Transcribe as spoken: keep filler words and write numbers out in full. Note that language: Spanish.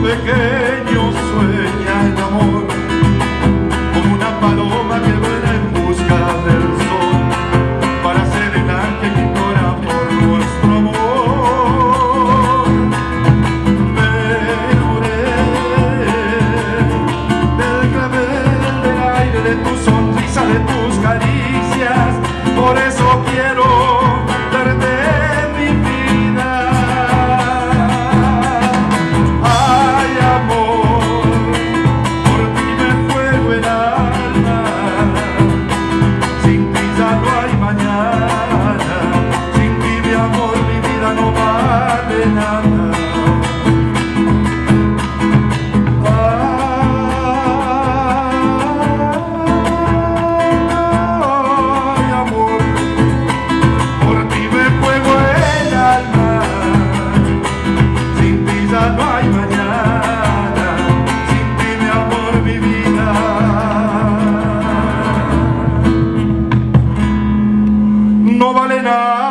pequeño sueña el amor, como una paloma que vuela en busca del sol, para ser el ángel que llora por nuestro amor. Me enamoré del clavel, del aire, de tu sonrisa, de tus caricias, por eso quiero darte mi vida. Ay, amor, por ti me juego el alma, sin ti ya no hay mañana, sin ti mi amor, mi vida no vale nada. Ay, amor, por ti me juego el alma, sin ti ya no hay mañana, sin ti mi amor, mi vida no vale nada.